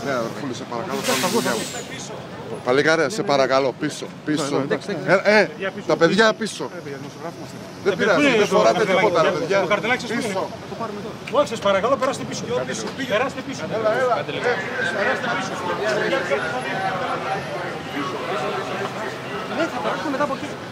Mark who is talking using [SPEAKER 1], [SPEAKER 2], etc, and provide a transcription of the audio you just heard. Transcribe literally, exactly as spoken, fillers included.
[SPEAKER 1] Ναι, αδερφούλη, σε παρακαλώ. Παλικάρια, σε παρακαλώ, πίσω. Πίσω. Ε, ε, τα παιδιά πίσω. Δεν πειράζει, δεν φοράτε τίποτα, ρε παιδιά.
[SPEAKER 2] Το καρτελάκι σας πίσω. Όχι, σας παρακαλώ, περάστε πίσω. Περάστε πίσω.
[SPEAKER 1] Έλα, έλα.
[SPEAKER 2] Περάστε πίσω.
[SPEAKER 3] Ναι, θα περάσουμε μετά από εκεί.